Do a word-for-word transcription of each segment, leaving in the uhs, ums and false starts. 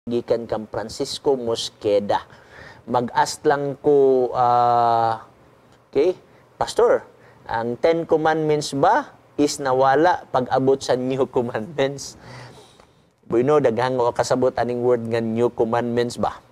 gikan kang Francisco Mosqueda. Mag-ask lang ko, uh, okay, Pastor, ang Ten Commandments ba is nawala pag-abot sa New Commandments? Bueno, daghang ko kasabot aning word nga New Commandments ba?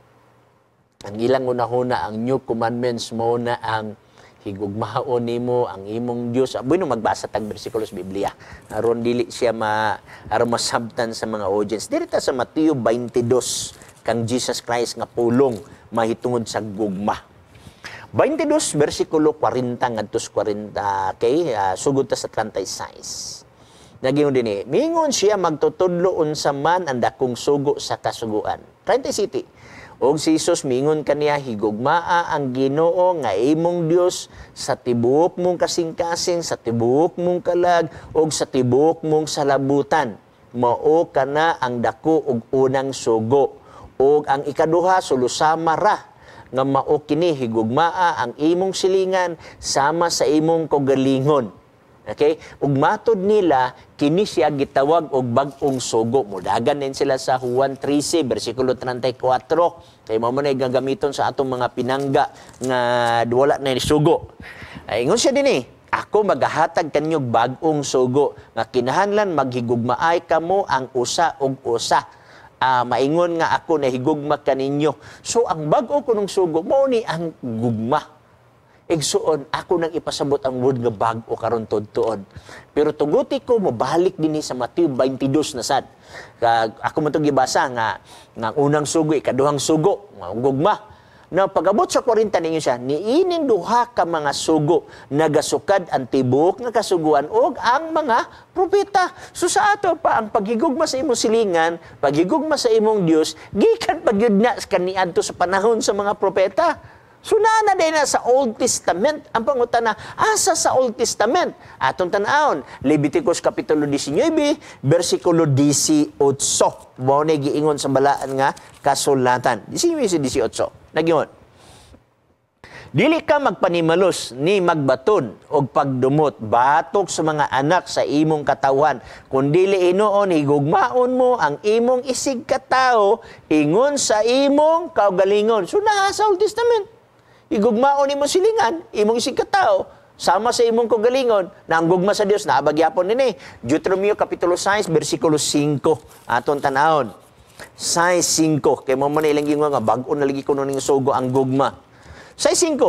Ang ilang una-huna, ang New Commandments mo na ang higugmaon nimo ang imong Dios. Bueno, magbasa tag bersikulo sa Biblia. Aron dili siya ma aron masabtan sa mga audience. Dirita sa Mateo twenty-two kang Jesus Christ nga pulong mahitungod sa gugma. twenty-two bersikulo forty ngadto sa forty kay uh, sugod ta sa thirty-six. Nagingon dinhi, mingon siya magtutudlo unsa man ang dakong sugo sa kasuguan. thirty-six. Og si Jesus mingon kaniya, higugmaa ang Ginoo nga imong Dios sa tibuok mong kasing-kasing, sa tibuok mong kalag, og sa tibuok mong salabutan. Mao kana ang dako og unang sugo. Og ang ikaduha sulusama ra nga mao kini higugmaa ang imong silingan sama sa imong kaugalingon. Okay? Ug matod nila, kini siya gitawag og bag-ong sugo. Mudagan din sila sa Juan thirteen, bersikulo thirty-four. Kaya mo na gagamiton sa atong mga pinangga nga wala na ni sugo. Ay, ingon siya din eh, ako magahatag kanyog bag-ong sugo nga kinahanglan maghigugmaay kamo ang usa og usa. Uh, maingon nga ako na higugma kaninyo. So, ang bag-o ko ng sugo, mo ni ang gugma. Igsuon, ako nang ipasabot ang word nga bag-o karon todtuon. Pero tuguti ko, mabalik din sa Mateo twenty-two na sad. Uh, ako mo itong gibasa nga, nga unang sugo, ikaduhang sugo, nga gugma. Na pag-abot sa forty ninyo siya, niinin duha ka mga sugo, nagasukad ang tibuok nga kasuguan og ang mga propeta. So sa ato pa, ang paghigugma sa imong silingan, paghigugma sa imong Dios, gikan pagyud na kaniadto sa panahon sa mga propeta. So na din na sa Old Testament, ang pangutana, asa sa Old Testament? Atong tanawon, Leviticus Kapitulo nineteen, versikulo eighteen. Mao na giingon sa balaan nga kasulatan. nineteen eighteen. Nagyon. Dili ka magpanimalos ni magbaton og pagdumot batok sa mga anak sa imong katawan, kundili inoon higugmaon mo ang imong isig katao ingon sa imong kaugalingon. So naa sa Old Testament. Igugmaon imong silingan, imong isig katao sama sa imong kaugalingon na ang gugma sa Dios na abagyapon nini. Deuteronomio Kapitulo six, versikulo five. Aton tanawon. six five. Kay mo man ilang gingon nga bag-o na lagi kuno ning sugo ang gugma. six five.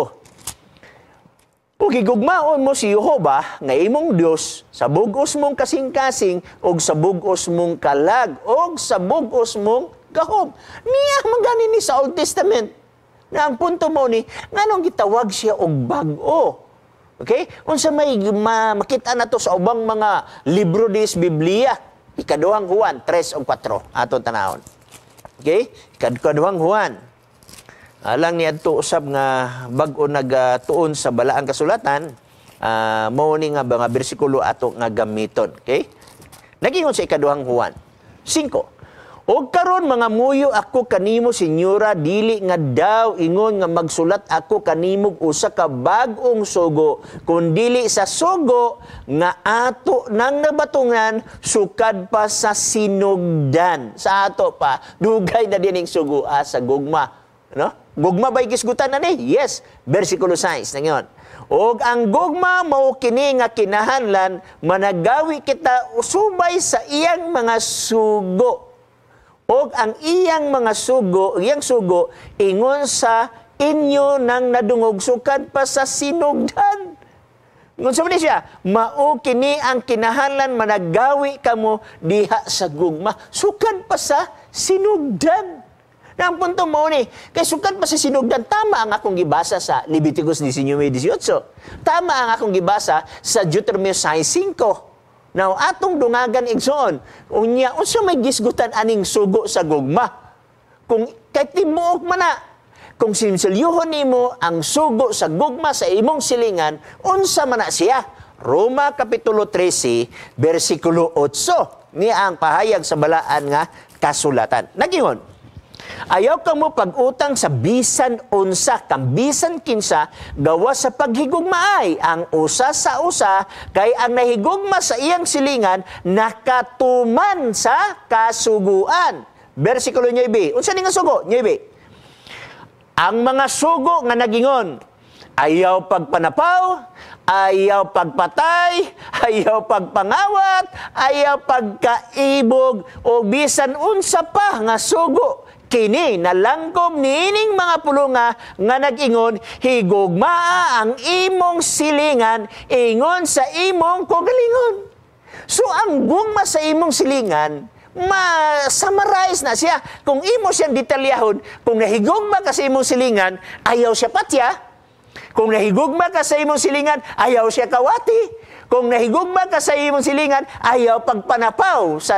Ug higugmaon mo si Jehova nga imong Dios sa bug-os mong kasing-kasing og sa bug-os mong kalag og sa bug-os mong gahom. Niya magani ni sa Old Testament. Na ang punto mo ni nganong gitawag siya og bag-o. Okay? Unsa may ma makita nato sa ubang mga libro dis Biblia. Ikaduhang Juan three o four aton tanawon. Okay? Ikaduhang Juan. Alang ni adto usab nga bag-o nagatuon sa balaang kasulatan, uh, mao ni nga mga bersikulo ato nga gamiton. Okay? Nagingon sa ikaduhang Juan five. Og karon mga muyo ako kanimo senyora, dili nga daw ingon nga magsulat ako kanimo usa ka bag-ong sugo, kun dili sa sugo nga ato nang nabatungan sukad pa sa sinugdan. Sa ato pa dugay na dining sugo ah, sa gugma, no? Gugma ba'y gisgutan na ni? Yes, versikulo six nangon. Og ang gugma mao kini nga kinahanglan managawi kita usubay sa iyang mga sugo. Og ang iyang mga sugo, iyang sugo, ingon sa inyo nang nadungog sukad pa sa sinugdan. Ngun sa siya, mao kini ang kinahanglan managawi kamo diha sa gugma, sukad pa sa sinugdan. Na ang punto mo ni, kay sukad pa sa sinugdan, tama ang akong gibasa sa Leviticus nineteen eighteen. Tama ang akong gibasa sa Deuteronomio six five. Now, atong dungagan igsoon, unya, unsa may gisgutan aning sugo sa gugma? Kung kahit timuok man na, kung sinsilyuhon nimo ang sugo sa gugma sa imong silingan, unsa man na siya? Roma Kapitulo thirteen, versikulo eight. Niya ang pahayag sa balaan nga kasulatan. Nagingon, ayaw ka mo pag-utang sa bisan unsa, kang bisan kinsa, gawa sa paghigugmaay ang usa sa usa, kay ang nahigugma sa iyang silingan, nakatuman sa kasuguan. Versikulo nueve. Unsa ni nga sugo? nueve. Ang mga sugo nga nagingon, ayaw pagpanapaw, ayaw pagpatay, ayaw pagpangawat, ayaw pagkaibog, o bisan unsa pa nga sugo. Kini nalangkom niining mga pulunga nga nag-ingon, higugmaa ang imong silingan, ingon sa imong kogalingon. So ang gugma sa imong silingan, ma-summarize na siya. Kung imo siyang detalyahon, kung nahigugma ka sa imong silingan, ayaw siya patya. Kung nahigugma ka sa imong silingan, ayaw siya kawati. Kung nahigugma ka sa imong silingan, ayaw pagpanapaw sa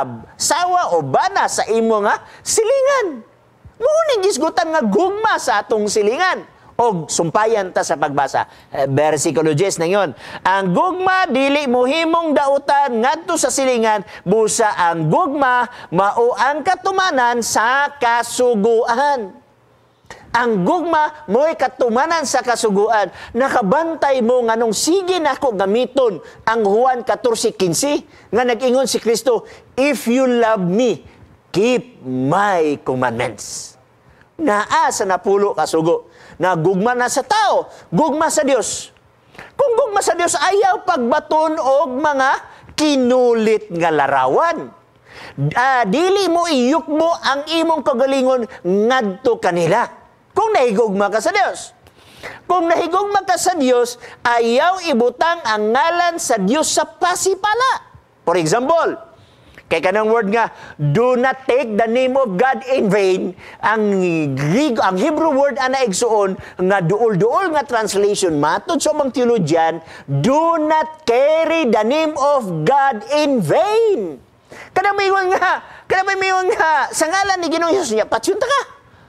sawa o bana sa imong nga silingan. Muning gisgutan nga gugma sa atong silingan. O sumpayan ta sa pagbasa. Eh, versikulo ten na yon. Ang gugma, dili mo himong dautan ngadto sa silingan, busa ang gugma, mao ang katumanan sa kasuguan. Ang gugma, mo'y katumanan sa kasuguan. Nakabantay mo nga nung sige na ako gamiton ang Juan fourteen fifteen nga nag-ingon si Kristo, if you love me, keep my commandments. Naa sa napulo kasugo. Na gugma na sa tao, gugma sa Dios. Kung gugma sa Dios, ayaw pagbaton og mga kinulit nga larawan. Uh, dili mo iyuk mo ang imong kagalingon ngadto kanila. Kung nahigugma ka sa Dios. Kung nahigugma ka sa Dios, ayaw ibutang ang ngalan sa Dios sa pasipala. For example, kay kanang word nga, do not take the name of God in vain. Ang Greek, ang Hebrew word ana igsuon nga duol-duol nga translation matod sa mga theologian, do not carry the name of God in vain. Kanang mayingon nga, kanang mayingon nga sa ngalan ni Ginoong Hesus niya, patsyon ta ka.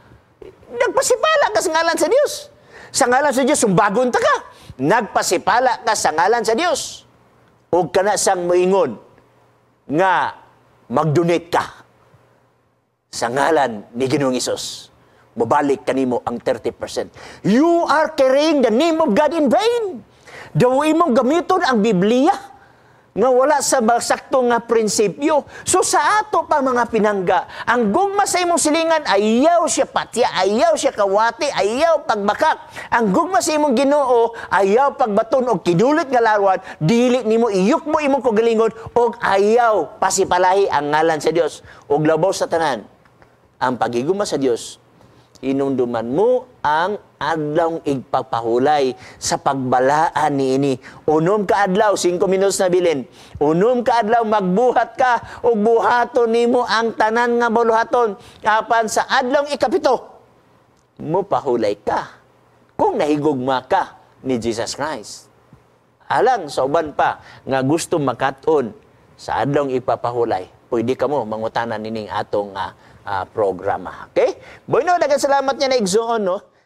Nagpasipala ka sa ngalan sa Dios. Sa ngalan sa Dios sumbagon ta ka. Nagpasipala ka sa ngalan sa Dios. Ug kana sang moingon nga mag-donate ka sa ngalan ni Ginoong Hesus. Mabalik kanimo ang thirty percent. You are carrying the name of God in vain. Daw imong gamiton ang Biblia nga wala sa sakto nga prinsipyo. So sa ato pa mga pinangga, ang gugma sa imong silingan, ayaw siya patya, ayaw siya kawati, ayaw pagbakak. Ang gugma sa imong Ginoo, ayaw pagbaton o kinulit nga larawan, dili nimo iyuk mo imong kagalingon, o ayaw pasipalahi ang ngalan sa Dios. O labaw sa tanan, ang paghigugma sa Dios, inunduman mo ang adlawng igpapahulay sa pagbalaan niini. Unom ka adlaw, cinco minutos na bilin. Unom ka adlaw, magbuhat ka o buhaton nimo ang tanan nga buluhaton. Apan sa adlawng ikapito, mo pahulay ka kung nahigugma ka ni Jesus Christ. Alang sa uban pa nga gusto makat-on sa adlawng ipapahulay, pwede ka mo mangutanan nining atong uh, uh, programa. Okay? Bueno, daghang salamat niya na igsuon, no?